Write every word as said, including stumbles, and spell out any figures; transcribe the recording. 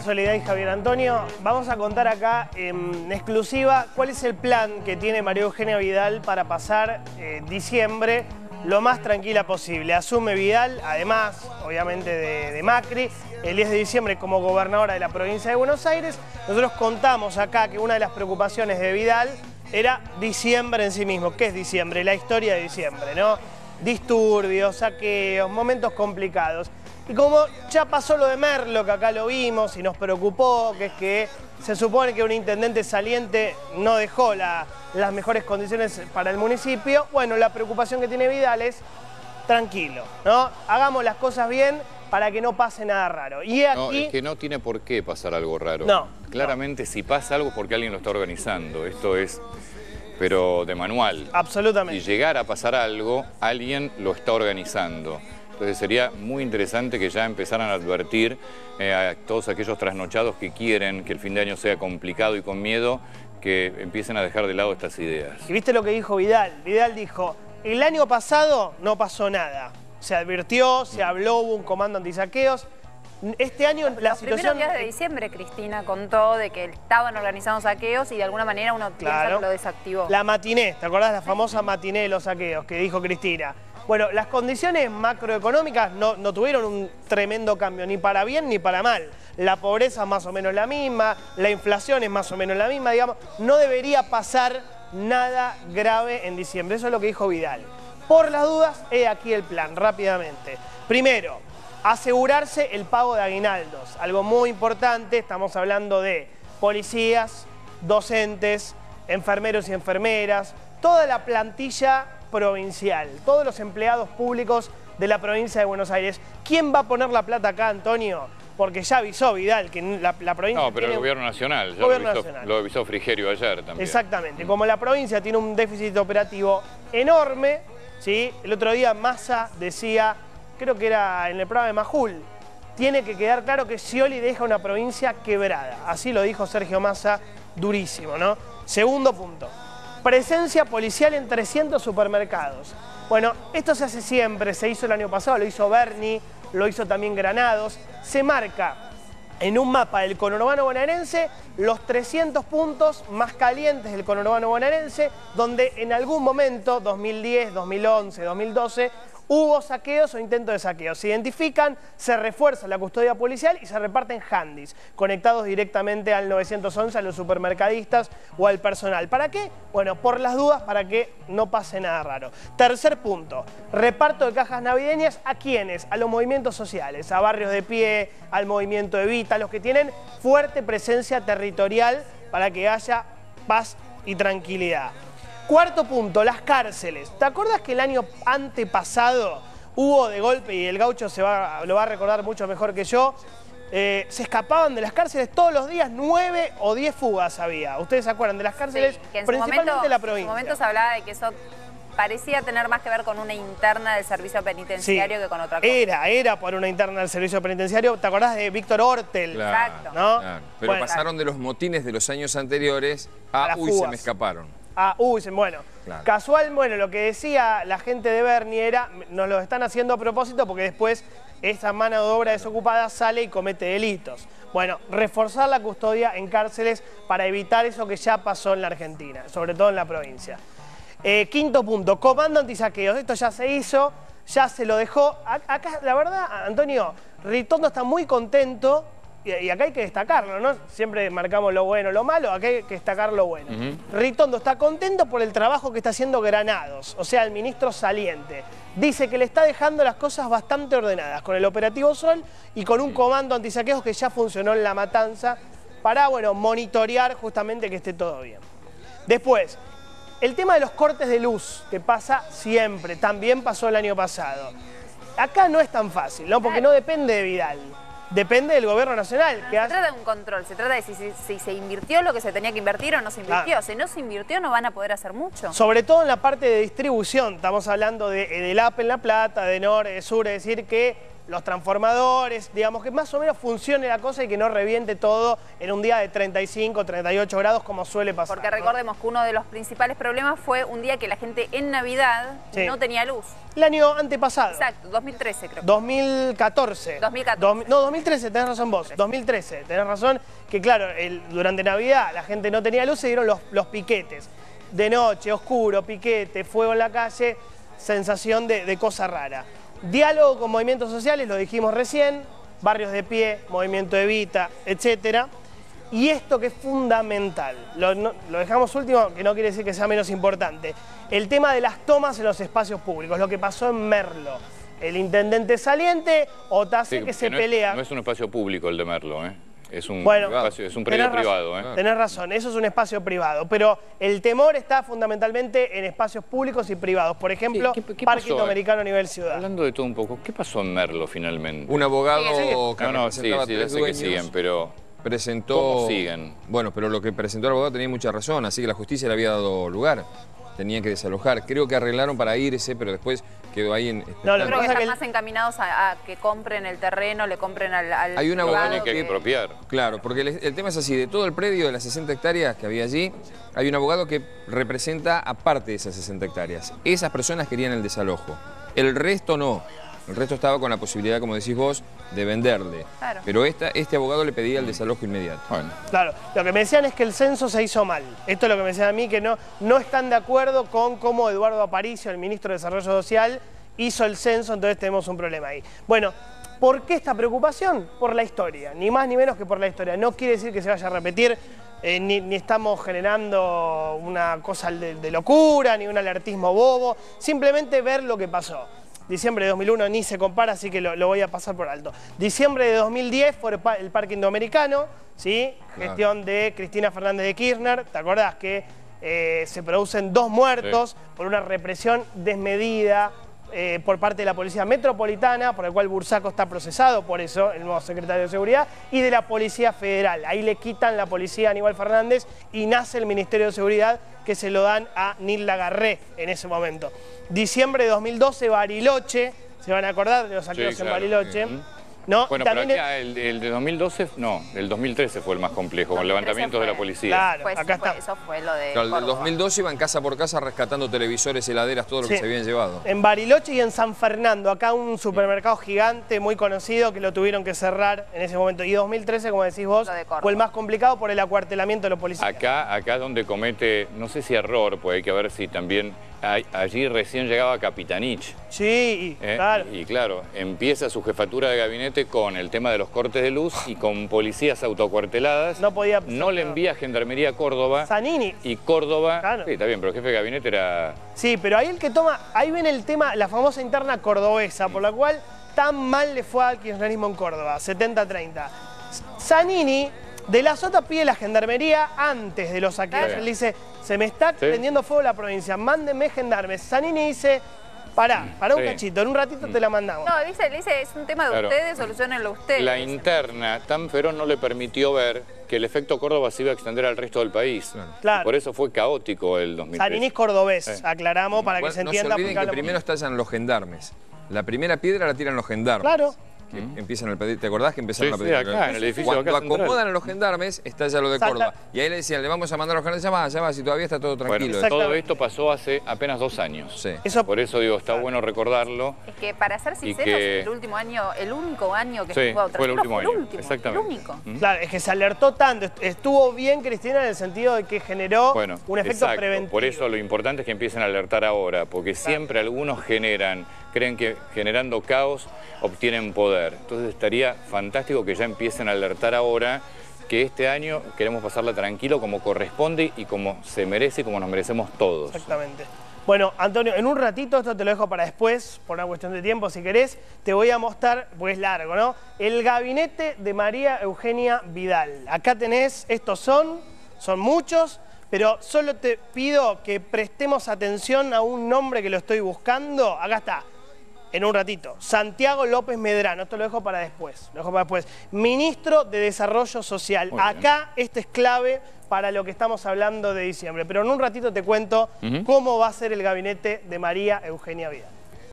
Soledad y Javier Antonio. Vamos a contar acá en exclusiva cuál es el plan que tiene María Eugenia Vidal para pasar eh, diciembre lo más tranquila posible. Asume Vidal, además, obviamente, de, de Macri, el diez de diciembre como gobernadora de la provincia de Buenos Aires. Nosotros contamos acá que una de las preocupaciones de Vidal era diciembre en sí mismo. ¿Qué es diciembre? La historia de diciembre, ¿no? Disturbios, saqueos, momentos complicados. Y como ya pasó lo de Merlo, que acá lo vimos y nos preocupó, que es que se supone que un intendente saliente no dejó la, las mejores condiciones para el municipio, bueno, la preocupación que tiene Vidal es tranquilo, ¿no? Hagamos las cosas bien para que no pase nada raro. Y aquí... No, es que no tiene por qué pasar algo raro. No. Claramente, no. Si pasa algo es porque alguien lo está organizando. Esto es, pero de manual. Absolutamente. Y llegar a pasar algo, alguien lo está organizando. Entonces sería muy interesante que ya empezaran a advertir eh, a todos aquellos trasnochados que quieren que el fin de año sea complicado y con miedo, que empiecen a dejar de lado estas ideas. ¿Y viste lo que dijo Vidal? Vidal dijo, el año pasado no pasó nada. Se advirtió, se habló, hubo un comando antisaqueos. Este año la Los situación... primeros días de diciembre, Cristina contó de que estaban organizando saqueos y de alguna manera uno piensa Claro. que lo desactivó. La matiné, ¿te acordás? La famosa matiné de los saqueos que dijo Cristina. Bueno, las condiciones macroeconómicas no, no tuvieron un tremendo cambio, ni para bien ni para mal. La pobreza es más o menos la misma, la inflación es más o menos la misma, digamos. No debería pasar nada grave en diciembre, eso es lo que dijo Vidal. Por las dudas, he aquí el plan, rápidamente. Primero, asegurarse el pago de aguinaldos, algo muy importante, estamos hablando de policías, docentes, enfermeros y enfermeras, toda la plantilla provincial, todos los empleados públicos de la provincia de Buenos Aires. ¿Quién va a poner la plata acá, Antonio? Porque ya avisó Vidal que la, la provincia... No, pero tiene el gobierno nacional, ya gobierno lo, avisó, nacional. lo avisó Frigerio ayer también. Exactamente, como la provincia tiene un déficit operativo enorme, ¿sí? El otro día Massa decía, creo que era en el programa de Majul, tiene que quedar claro que Scioli deja una provincia quebrada. Así lo dijo Sergio Massa, durísimo, ¿no? Segundo punto. Presencia policial en trescientos supermercados. Bueno, esto se hace siempre, se hizo el año pasado, lo hizo Berni, lo hizo también Granados. Se marca en un mapa del conurbano bonaerense los trescientos puntos más calientes del conurbano bonaerense, donde en algún momento, dos mil diez, dos mil once, dos mil doce, hubo saqueos o intentos de saqueo. Se identifican, se refuerza la custodia policial y se reparten handys, conectados directamente al nueve once, a los supermercadistas o al personal. ¿Para qué? Bueno, por las dudas, para que no pase nada raro. Tercer punto, reparto de cajas navideñas ¿a quiénes? A los movimientos sociales, a Barrios de Pie, al movimiento Evita, a los que tienen fuerte presencia territorial para que haya paz y tranquilidad. Cuarto punto, las cárceles. ¿Te acuerdas que el año antepasado hubo de golpe, y el gaucho se va, lo va a recordar mucho mejor que yo, eh, se escapaban de las cárceles todos los días, nueve o diez fugas había? ¿Ustedes se acuerdan de las cárceles? Sí, que en Principalmente su momento, de la provincia. En su momento se hablaba de que eso parecía tener más que ver con una interna del servicio penitenciario Sí, que con otra cosa. Era, era por una interna del servicio penitenciario. ¿Te acordás de Víctor Ortel? Claro, Exacto. ¿No? claro. Pero Bueno, pasaron de los motines de los años anteriores a, A las uy, se fugas. me escaparon. Ah, uy, bueno, Claro. casual, bueno, lo que decía la gente de Berni era, nos lo están haciendo a propósito porque después esa mano de obra desocupada sale y comete delitos. Bueno, reforzar la custodia en cárceles para evitar eso que ya pasó en la Argentina, sobre todo en la provincia. Eh, quinto punto, comando antisaqueos. Esto ya se hizo, ya se lo dejó. Acá, la verdad, Antonio, Ritondo está muy contento. Y acá hay que destacarlo, ¿no? Siempre marcamos lo bueno, lo malo, acá hay que destacar lo bueno. Uh-huh. Ritondo está contento por el trabajo que está haciendo Granados, o sea, el ministro saliente. Dice que le está dejando las cosas bastante ordenadas, con el operativo Sol y con un comando antisaqueos que ya funcionó en La Matanza para, bueno, monitorear justamente que esté todo bien. Después, el tema de los cortes de luz, que pasa siempre, también pasó el año pasado. Acá no es tan fácil, ¿no? Porque no depende de Vidal. Depende del gobierno nacional. No, que se hace... trata de un control, se trata de si, si, si se invirtió lo que se tenía que invertir o no se invirtió. Claro. Si no se invirtió no van a poder hacer mucho. Sobre todo en la parte de distribución, estamos hablando de, del A P en La Plata, de Nor, de Sur, es decir que los transformadores, digamos que más o menos funcione la cosa y que no reviente todo en un día de treinta y cinco, treinta y ocho grados como suele pasar. Porque ¿no? recordemos que uno de los principales problemas fue un día que la gente en Navidad Sí. no tenía luz. El año antepasado. Exacto, dos mil trece creo. dos mil catorce. dos mil catorce. Dos- no, dos mil trece, tenés razón vos. dos mil trece, tenés razón que claro, el- durante Navidad la gente no tenía luz, se dieron los, los piquetes. De noche, oscuro, piquete, fuego en la calle, sensación de, de cosa rara. Diálogo con movimientos sociales, lo dijimos recién, barrios de pie, movimiento Evita, etcétera. Y esto que es fundamental, lo, no- lo dejamos último, que no quiere decir que sea menos importante, el tema de las tomas en los espacios públicos, lo que pasó en Merlo. El intendente saliente, Otacé, Sí, que se no es- pelea. no es un espacio público el de Merlo, ¿eh? Es un, Bueno, espacio, es un tenés predio razón, privado, ¿eh? Tenés razón, eso es un espacio privado, pero el temor está fundamentalmente en espacios públicos y privados. Por ejemplo, Sí, ¿qué- qué Parque pasó, eh? Indoamericano a nivel ciudad. Hablando de todo un poco, ¿qué pasó en Merlo finalmente? Un abogado Sí, sí. que No, no, sí, representaba sí, ya tres sé que dueños siguen, pero presentó... ¿cómo siguen? Bueno, pero lo que presentó el abogado tenía mucha razón, así que la justicia le había dado lugar. Tenían que desalojar. Creo que arreglaron para irse, pero después quedó ahí en... No, lo Yo creo que pasa están que el- más encaminados a, a que compren el terreno, le compren al, al Hay una Lo abogado tienen que que- expropiar. Claro, porque el, el tema es así, de todo el predio de las sesenta hectáreas que había allí, hay un abogado que representa a parte de esas sesenta hectáreas. Esas personas querían el desalojo, el resto no. El resto estaba con la posibilidad, como decís vos, de venderle. Claro. Pero esta, este abogado le pedía el desalojo inmediato. Bueno, Claro, lo que me decían es que el censo se hizo mal. Esto es lo que me decían a mí, que no, no están de acuerdo con cómo Eduardo Aparicio, el ministro de Desarrollo Social, hizo el censo, entonces tenemos un problema ahí. Bueno, ¿por qué esta preocupación? Por la historia, ni más ni menos que por la historia. No quiere decir que se vaya a repetir, eh, ni, ni estamos generando una cosa de, de locura, ni un alertismo bobo, simplemente ver lo que pasó. Diciembre de dos mil uno ni se compara, así que lo, lo voy a pasar por alto. Diciembre de dos mil diez fue el, pa- el Parque Indoamericano, ¿sí? Claro. Gestión de Cristina Fernández de Kirchner. ¿Te acordás que eh, se producen dos muertos por una represión desmedida eh, por parte de la Policía Metropolitana, por el cual Bursaco está procesado por eso, el nuevo secretario de Seguridad, y de la Policía Federal? Ahí le quitan la policía a Aníbal Fernández y nace el Ministerio de Seguridad, que se lo dan a Nilda Garré en ese momento. Diciembre de dos mil doce, Bariloche, se van a acordar de los saqueos Sí, en claro. Bariloche. Ujú. ¿No? bueno, También pero acá el, el de dos mil doce, no, el dos mil trece fue el más complejo, con dos mil trece levantamientos de la fue- policía. Claro, Pues acá fue- está. eso fue lo de Claro, el del Córdoba. dos mil doce iban casa por casa rescatando televisores, heladeras, todo lo Sí. que se habían llevado. En Bariloche y en San Fernando, acá un supermercado gigante muy conocido que lo tuvieron que cerrar en ese momento. Y dos mil trece, como decís vos, Lo de Córdoba. fue el más complicado por el acuartelamiento de los policías. Acá, acá es donde comete, no sé si error, pues hay que ver si también, hay- allí recién llegaba Capitanich. Sí, ¿eh? claro. Y claro, empieza su jefatura de gabinete con el tema de los cortes de luz y con policías autocuarteladas. No podía- No le envía Gendarmería a Córdoba. Zanini. Y Córdoba, Claro. sí, está bien, pero el jefe de gabinete era... Sí, pero ahí el que toma, ahí viene el tema, la famosa interna cordobesa, por la cual tan mal le fue al kirchnerismo en Córdoba, setenta treinta. Zanini, de la Sota pide la gendarmería antes de los saqueos. Claro. Él dice, se me está Sí. prendiendo fuego la provincia, mándenme gendarmes. Zanini dice, pará, pará un Sí. cachito, en un ratito te la mandamos. No, dice, le dice, es un tema de Claro. ustedes, solucionenlo ustedes. La interna tan feroz no le permitió ver que el efecto Córdoba se iba a extender al resto del país. Claro. Claro. Por eso fue caótico el dos mil trece. Zanini es cordobés, Sí. aclaramos para que Igual se no entienda. se olviden porque que habla- primero estallan los gendarmes. La primera piedra la tiran los gendarmes. Claro. Que empiezan a pedir, ¿te acordás que empezaron Sí, a sí, pedir? acá, en el edificio Cuando acá central. acomodan a los gendarmes, estalla lo de Salta- Córdoba. Y ahí le decían, le vamos a mandar a los gendarmes, ya va, ya va, si todavía está todo Bueno, tranquilo. Exacto. todo esto pasó hace apenas dos años. Sí. Eso, Por eso digo, está bueno recordarlo. Es que para ser Y sinceros, que- el último año, el único año que Sí, estuvo fue el último fue año, el último, exactamente. el único. claro, es que se alertó tanto. Est- Estuvo bien Cristina en el sentido de que generó Bueno, un efecto exacto. preventivo. Por eso lo importante es que empiecen a alertar ahora, porque siempre algunos generan, creen que generando caos obtienen poder. Entonces estaría fantástico que ya empiecen a alertar ahora que este año queremos pasarla tranquilo como corresponde y como se merece y como nos merecemos todos. Exactamente. Bueno, Antonio, en un ratito, esto te lo dejo para después, por una cuestión de tiempo, si querés, te voy a mostrar, porque es largo, ¿no? El gabinete de María Eugenia Vidal. Acá tenés, estos son, son muchos, pero solo te pido que prestemos atención a un nombre que lo estoy buscando. Acá está. En un ratito, Santiago López Medrano, esto lo dejo para después, lo dejo para después. Ministro de Desarrollo Social. Muy bien. Acá este es clave para lo que estamos hablando de diciembre, pero en un ratito te cuento Ujú. cómo va a ser el gabinete de María Eugenia Vidal.